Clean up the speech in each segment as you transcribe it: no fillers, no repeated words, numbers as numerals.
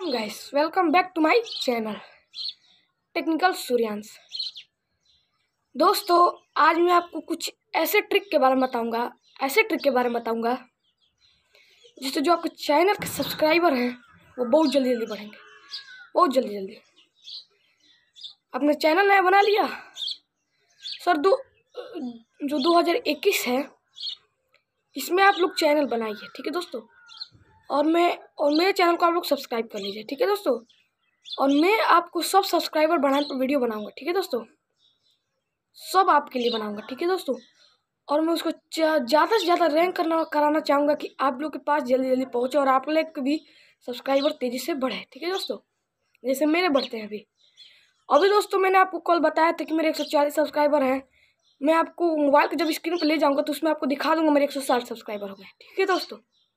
Morning guys, welcome back to my channel technical Suryansh. दोस्तों, आज मैं आपको कुछ ऐसे ट्रिक के बारे में बताऊंगा जिससे जो आपके चैनल के सब्सक्राइबर हैं वो बहुत जल्दी बढ़ेंगे, बहुत जल्दी। आपने चैनल नया बना लिया सर, जो 2021 है इसमें आप लोग चैनल बनाइए, ठीक है दोस्तों। और मेरे चैनल को आप लोग सब्सक्राइब कर लीजिए, ठीक है दोस्तों। और मैं आपको सब सब्सक्राइबर बढ़ाने पर वीडियो बनाऊंगा, ठीक है दोस्तों। सब आपके लिए बनाऊंगा, ठीक है दोस्तों। और मैं उसको ज़्यादा से ज़्यादा रैंक कराना चाहूँगा कि आप लोग के पास जल्दी जल्दी पहुँचे और आप लोग के भी सब्सक्राइबर तेज़ी से बढ़े, ठीक है दोस्तों, जैसे मेरे बढ़ते हैं अभी दोस्तों। मैंने आपको कल बताया था कि मेरे 140 सब्सक्राइबर हैं। मैं आपको मोबाइल को जब स्क्रीन पर ले जाऊँगा तो उसमें आपको दिखा दूँगा मेरे 160 सब्सक्राइबर हो गए, ठीक है दोस्तों।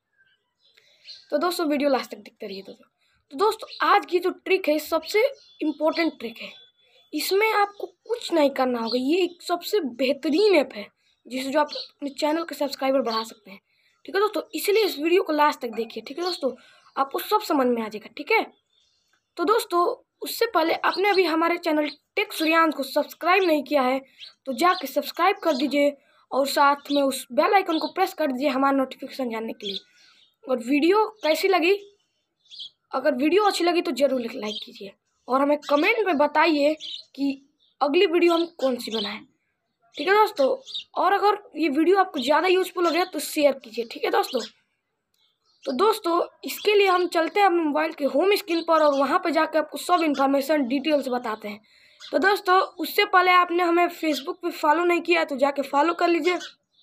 तो दोस्तों वीडियो लास्ट तक देखते रहिए दोस्तों। तो दोस्तों, आज की जो ट्रिक है सबसे इम्पोर्टेंट ट्रिक है। इसमें आपको कुछ नहीं करना होगा, ये एक सबसे बेहतरीन ऐप है जिससे जो आप अपने चैनल के सब्सक्राइबर बढ़ा सकते हैं, ठीक है दोस्तों। इसलिए इस वीडियो को लास्ट तक देखिए, ठीक है दोस्तों, आपको सब समझ में आ जाएगा, ठीक है। तो दोस्तों, उससे पहले आपने अभी हमारे चैनल टेक सूर्यांश को सब्सक्राइब नहीं किया है तो जाके सब्सक्राइब कर दीजिए और साथ में उस बेल आइकन को प्रेस कर दीजिए हमारा नोटिफिकेशन जानने के लिए। और वीडियो कैसी लगी, अगर वीडियो अच्छी लगी तो ज़रूर लाइक कीजिए और हमें कमेंट में बताइए कि अगली वीडियो हम कौन सी बनाएं, ठीक है दोस्तों। और अगर ये वीडियो आपको ज़्यादा यूजफुल हो गया तो शेयर कीजिए, ठीक है दोस्तों। तो दोस्तों, इसके लिए हम चलते हैं अपने मोबाइल के होम स्क्रीन पर और वहाँ पर जाकर आपको सब इन्फॉर्मेशन डिटेल से बताते हैं। तो दोस्तों, उससे पहले आपने हमें फेसबुक पे फॉलो नहीं किया तो जाके फॉलो कर लीजिए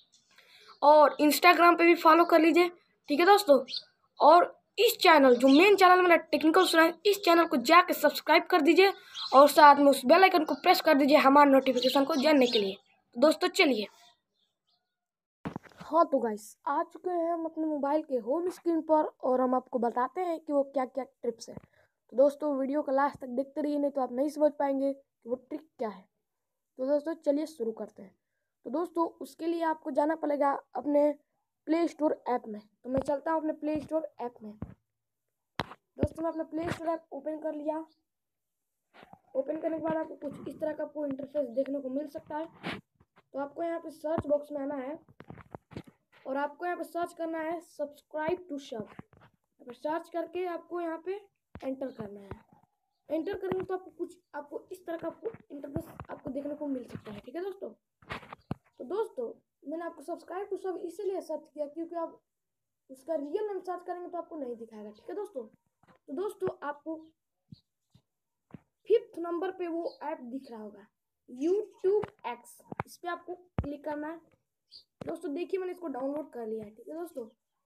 और इंस्टाग्राम पे भी फॉलो कर लीजिए, ठीक है दोस्तों। और इस चैनल जो मेन चैनल मेरा टेक्निकल सूर्यांश, इस चैनल को जाके सब्सक्राइब कर दीजिए और साथ में उस बेल आइकन को प्रेस कर दीजिए हमारे नोटिफिकेशन को जानने के लिए। तो दोस्तों चलिए, हाँ तो गाइस, आ चुके हैं हम अपने मोबाइल के होम स्क्रीन पर और हम आपको बताते हैं कि वो क्या क्या टिप्स है। तो दोस्तों, वीडियो को लास्ट तक देखते रहिए, नहीं तो आप नहीं समझ पाएंगे कि वो ट्रिक क्या है। तो दोस्तों चलिए शुरू करते हैं। तो दोस्तों, उसके लिए आपको जाना पड़ेगा अपने प्ले स्टोर ऐप में। तो मैं चलता हूँ अपने प्ले स्टोर ऐप में। दोस्तों, मैं अपना प्ले स्टोर ऐप ओपन कर लिया। ओपन करने के बाद आपको कुछ इस तरह का आपको इंटरफेस देखने को मिल सकता है। तो आपको यहाँ पे सर्च बॉक्स में आना है और आपको यहाँ पे सर्च करना है सब्सक्राइब टू सब। यहाँ पर सर्च करके आपको यहाँ पे एंटर करना है। एंटर करेंगे तो आपको इस तरह का आपको इंटरफेस आपको देखने को मिल सकता है, ठीक है दोस्तों। तो दोस्तों, मैंने आपको सब्सक्राइब टू सब इसीलिए सर्च किया क्योंकि आप उसका रियल नेम सर्च करेंगे तो आपको नहीं दिखाएगा, ठीक है दोस्तों। तो दोस्तों, आपको 5th नंबर पे वो ऐप दिख रहा होगा YouTube X, इस पर आपको क्लिक करना है। दोस्तों देखिए, मैंने इसको डाउनलोड कर लिया है, ठीक है दोस्तों।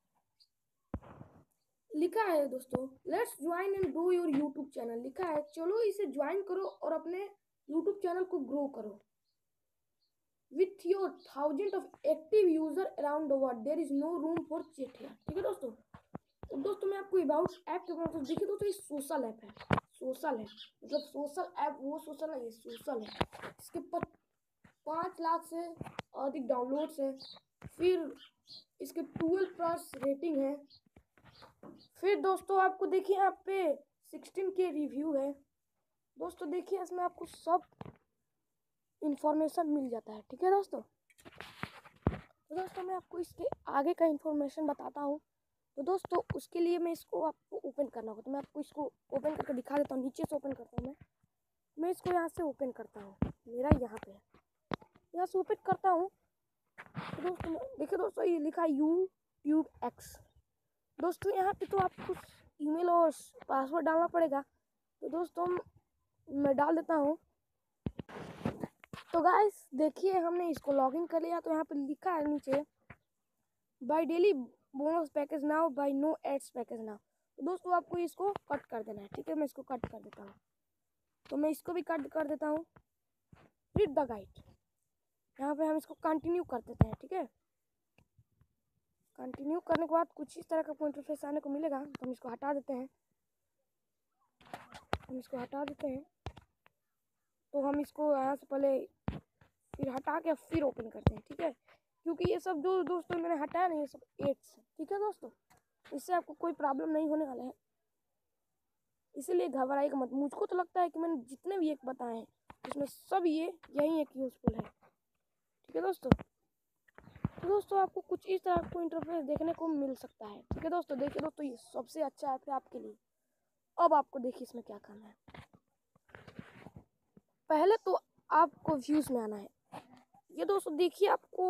लिखा है दोस्तों let's join and grow your YouTube channel, लिखा है चलो इसे ज्वाइन करो और अपने यूट्यूब चैनल को ग्रो करो। With your 1000 of active user around the world there is no room for chat here, ठीक है दोस्तों। तो दोस्तों, मैं आपको अबाउट ऐप के बारे में देखिए दोस्तों, ये सोशल ऐप है, सोशल है मतलब सोशल ऐप, वो सोशल है, ये सोशल है। इसके पर 5 लाख से अधिक डाउनलोड्स है। फिर इसके 12+ रेटिंग है। फिर दोस्तों, आपको देखिए यहाँ पे 16K रिव्यू है। दोस्तों देखिए, इसमें आपको सब इंफॉर्मेशन मिल जाता है, ठीक है दोस्तों। तो दोस्तों, मैं आपको इसके आगे का इंफॉर्मेशन बताता हूँ। तो दोस्तों, उसके लिए मैं इसको आपको ओपन करना होगा। तो मैं आपको इसको ओपन करके दिखा देता हूँ। नीचे से ओपन करता हूँ मैं इसको यहाँ से ओपन करता हूँ। मेरा यहाँ पे है, यहाँ से ओपन करता हूँ। तो दोस्तों देखिए दोस्तों, ये लिखा है YouTube X। दोस्तों, यहाँ पे तो आपको ईमेल और पासवर्ड डालना पड़ेगा। तो दोस्तों मैं डाल देता हूँ। तो गाइस देखिए, हमने इसको लॉगिन कर लिया। तो यहाँ पे लिखा है नीचे buy daily bonus package now, buy no ads package now. तो दोस्तों, आपको इसको कट कर देना है, ठीक है। मैं इसको कट कर देता हूँ। तो मैं इसको भी कट कर देता हूँ। रीड द गाइड, यहाँ पे हम इसको कंटिन्यू कर देते हैं, ठीक है। कंटिन्यू करने के बाद कुछ इस तरह का इंटरफेस आने को मिलेगा। तो हम इसको हटा देते हैं। तो हम इसको यहाँ से पहले फिर हटा के फिर ओपन करते हैं, ठीक है। क्योंकि ये सब जो दोस्तों मैंने हटाया नहीं, ये सब एड्स है, ठीक है दोस्तों। इससे आपको कोई प्रॉब्लम नहीं होने वाला है। इसीलिए घबराइएगा मत। मुझको तो लगता है कि मैंने जितने भी एक बताए हैं उसमें सब ये यही एक यूज़फुल है। ठीक है दोस्तों, तो दोस्तों आपको कुछ इस तरह को इंटरफेस देखने को मिल सकता है। ठीक है दोस्तों, देखिए दोस्तों ये सबसे अच्छा ऐप है आपके लिए। अब आपको देखिए इसमें क्या करना है। पहले तो आपको व्यूज़ में आना है। ये दोस्तों देखिए आपको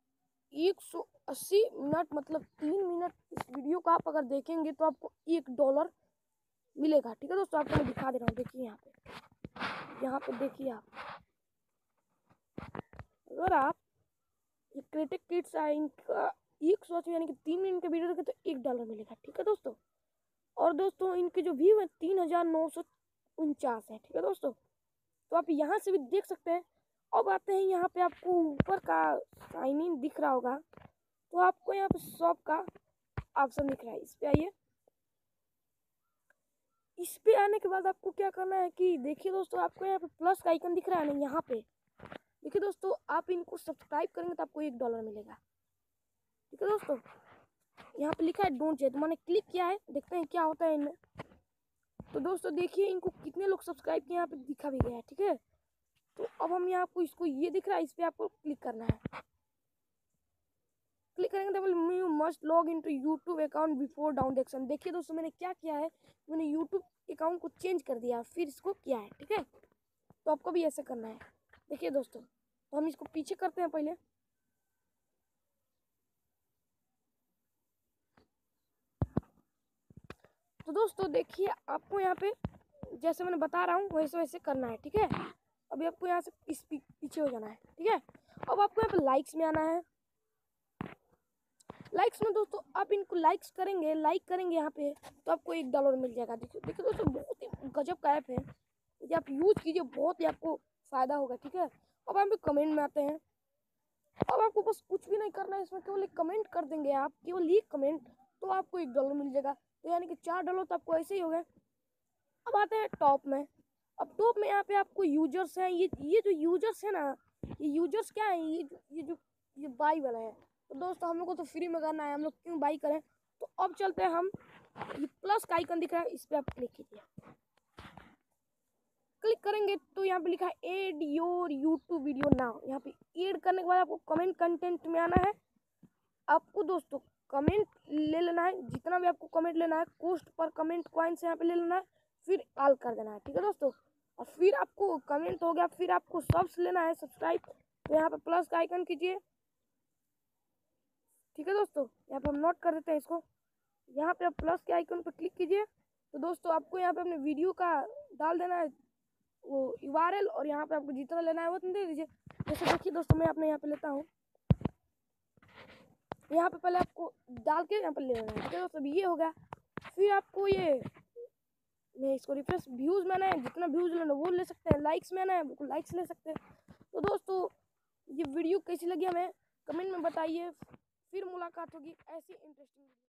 180 मिनट मतलब 3 मिनट इस वीडियो को आप अगर देखेंगे तो आपको $1 मिलेगा। ठीक है दोस्तों, आपको मैं दिखा दे रहा हूँ। देखिए यहाँ पे देखिए आप, अगर आप ये क्रिएटिव किड्स है इनका 180 यानी कि 3 मिनट का वीडियो देखें तो $1 मिलेगा। ठीक है दोस्तों, और दोस्तों इनके जो व्यू है 3949 है। ठीक है दोस्तों, तो आप यहाँ से भी देख सकते हैं। अब आते हैं यहाँ पे, आपको ऊपर का साइन इन दिख रहा होगा, तो आपको यहाँ पे शॉप का ऑप्शन दिख रहा है, इस पे आइए। इस पे आने के बाद आपको क्या करना है कि देखिए दोस्तों आपको यहाँ पे प्लस का आइकन दिख रहा है ना, यहाँ पे देखिए दोस्तों, आप इनको सब्सक्राइब करेंगे तो आपको $1 मिलेगा। ठीक है दोस्तों, यहाँ पे लिखा है डोंट चेट, मैंने क्लिक किया है, देखते हैं क्या होता है इनमें। तो दोस्तों देखिए इनको कितने लोग सब्सक्राइब किए यहाँ पे दिखा भी गया है। ठीक है, तो अब हम यहाँ आपको इसको ये दिख रहा है, इस पर आपको क्लिक करना है। क्लिक करेंगे तो you must log in to YouTube account before download. देखिए दोस्तों मैंने क्या किया है, मैंने यूट्यूब अकाउंट को चेंज कर दिया फिर इसको किया है। ठीक है, तो आपको भी ऐसे करना है। देखिए दोस्तों, तो हम इसको पीछे करते हैं पहले। तो दोस्तों देखिए आपको यहाँ पे जैसे मैंने बता रहा हूँ वैसे वैसे करना है। ठीक है, अभी आपको यहाँ से इस पीछे हो जाना है। ठीक है, अब आपको यहाँ पे लाइक्स में आना है। लाइक्स में दोस्तों आप इनको लाइक करेंगे यहाँ पे तो आपको $1 मिल जाएगा। देखिए देखिए दोस्तों, बहुत ही गजब का ऐप है, यदि आप यूज कीजिए बहुत ही आपको फ़ायदा होगा। ठीक है, अब हम कमेंट में आते हैं। अब आपको बस कुछ भी नहीं करना है, इसमें केवल एक कमेंट कर देंगे आप, केवल ये कमेंट, तो आपको $1 मिल जाएगा। तो यानी कि $4 तो आपको ऐसे ही हो गए। अब आते हैं टॉप में। अब टॉप में यहाँ पे आपको यूजर्स हैं, ये जो यूजर्स है ना, ये यूजर्स क्या है, ये बाई वाला है। तो दोस्तों हम लोग को तो फ्री में करना है, हम लोग क्यों बाई करें। तो अब चलते हैं हम, ये प्लस का आइकन दिख रहा है, इस पर आप क्लिक कीजिए। क्लिक करेंगे तो यहाँ पे लिखा है add your YouTube video now. यहाँ पे एड करने के बाद आपको कमेंट कंटेंट में आना है। आपको दोस्तों कमेंट ले लेना है, जितना भी आपको कमेंट लेना है, कोस्ट पर कमेंट कॉइन्स यहाँ पे ले लेना है, फिर ऑल कर देना है। ठीक है दोस्तों, और फिर आपको कमेंट हो गया, फिर आपको सब्स लेना है, सब्सक्राइब, तो यहाँ पे प्लस का आइकन कीजिए। ठीक है दोस्तों, यहाँ पे हम नोट कर देते हैं इसको। यहाँ पे आप प्लस के आइकन पर क्लिक कीजिए। तो दोस्तों आपको यहाँ पे अपने वीडियो का डाल देना है वो URL, और यहाँ पे आपको जितना लेना है वो दे दीजिए। जैसे देखिए दोस्तों मैं अपने यहाँ पे लेता हूँ, यहाँ पे पहले आपको डाल के यहाँ पे ले लेना है। ठीक है दोस्तों, ये हो गया। फिर आपको मैं इसको रिफ्रेश व्यूज़ में आना है, जितना व्यूज़ लेना वो ले सकते हैं। लाइक्स में आना है, बिल्कुल लाइक्स ले सकते हैं। तो दोस्तों ये वीडियो कैसी लगी हमें कमेंट में बताइए, फिर मुलाकात होगी ऐसी इंटरेस्टिंग।